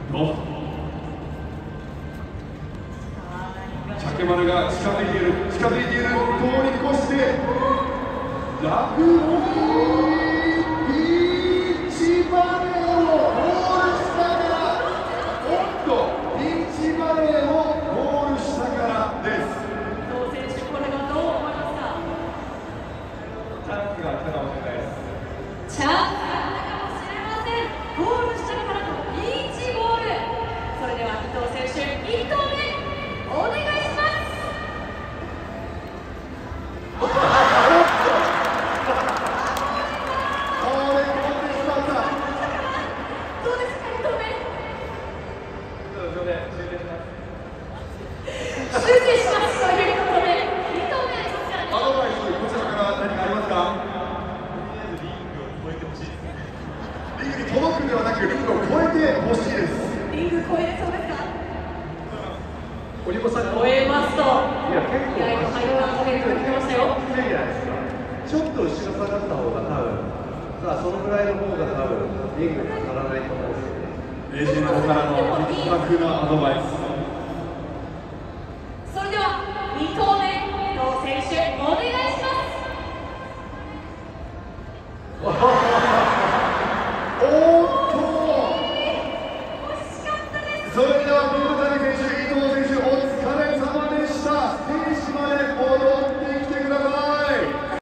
竹丸が近づいている、通り越してラグビービーチバレーをゴール下から、ビーチバレーをゴール下からです。 伊藤選手、これはどう思いますか？ チャンスが来たかもしれないです。 チャンスが来たかもしれません。ゴール下からのビーチボール。それでは伊藤選手、1投目お願いします。修正しますということで、2投目こちらに。 アドバイス、こちらから何かありますか？ とりあえずリングを越えてほしいです。 リングに届くんではなく、リングを越えてほしいです。 リング超えれそうですか？ 堀本さん、 超えますと、 いや、結構、 気合の入ったテレビが出てましたよ。 いいじゃないですか。ちょっと後ろ下がった方が多分、そのぐらいの方が多分、リングに当たらないと思うんですよね。 レジェンドからの的確なアドバイス。